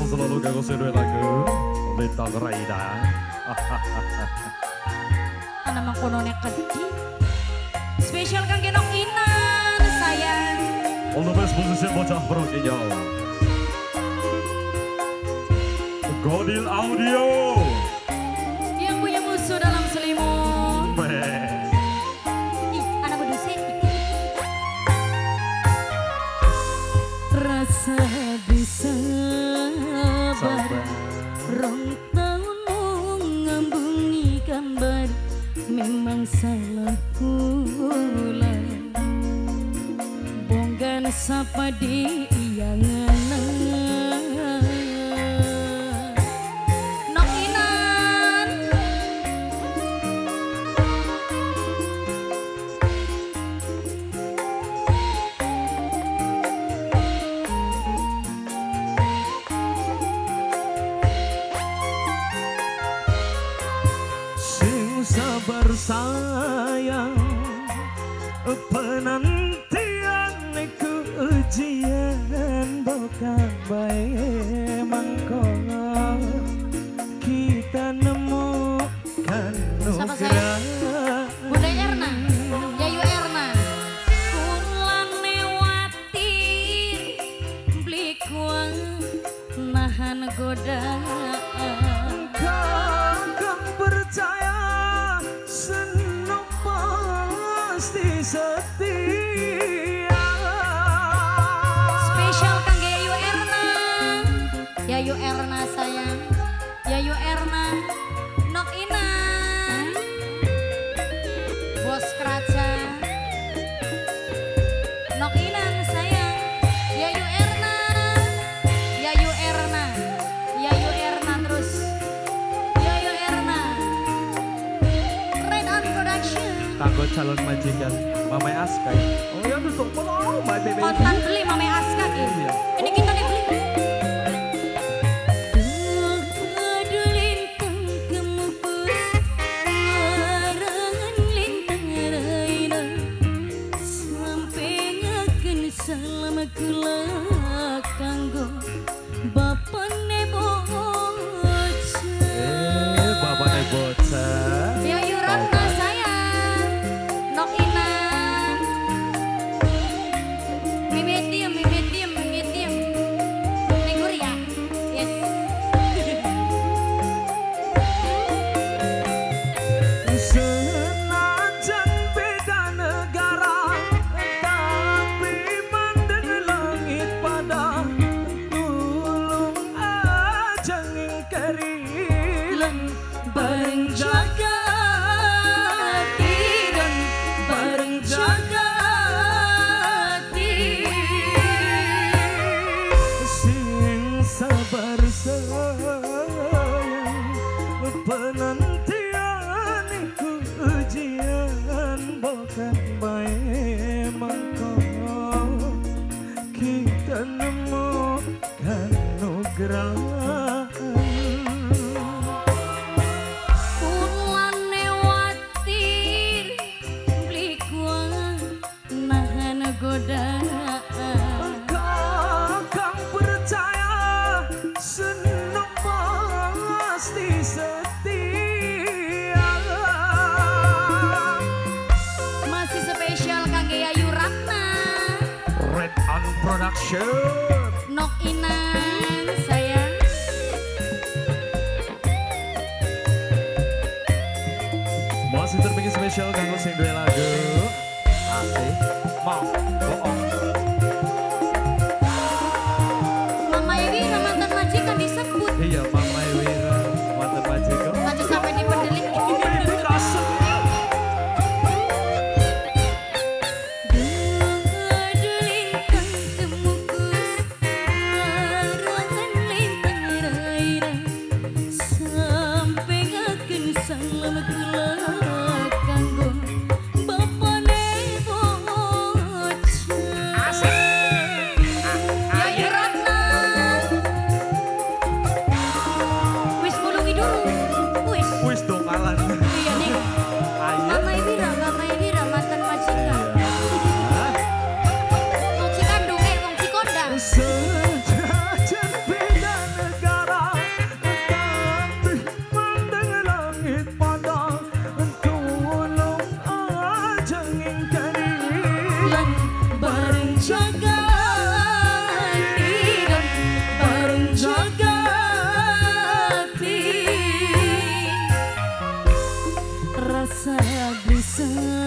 selalu kanggo sedue lagu Lintang Raida. Ana mangkonone kedi. Spesial kangge Nok Inan sayang. All the best musician bocah Brokinya. Godil Audio. Yang punya musuh dalam selimut. Ih, anak beduse. Rasa bisa sabar. Rong tahun ngambungi gambar. Memang salah kula. Bonggan sapa di yang sayang penantian ku ujian bukan baik mangkong kita nemukan nugrah. Bunda Erna, Yayu Erna, kulan lewati beli kuang nahan godaan. Kau percaya pasti setia. Spesial kangge Yayu Erna. Yayu Erna sayang. Yayu Erna. Nok Inan. Bos Keraca. Nok Inan sayang. Yayu Erna. Yayu Erna. Yayu Erna terus. Yayu Erna. Red on Production. Takut calon majikan Mamai Aska. Oh ya betul. Oh my baby. Kontan beli Mamai Aska gitu. Ini kita nih beli. Bareng jaga hati dan bareng jaga hati. Sing sabar sayang penantian iku ujian bukan baik mangkong kita nemukan nugrah. Kau percaya senang pasti setia. Masih spesial kangge Yayu Ratna. Red on Production. Nok Inan sayang. Masih terbikin spesial kanggo sing duwe lagu asik mau bohong. Mama Ewi mantan majikan disebut. Iya Mama Wira mantan majikan. Maju sampai di pendelik. Sejajan beda negara. rasa gelisah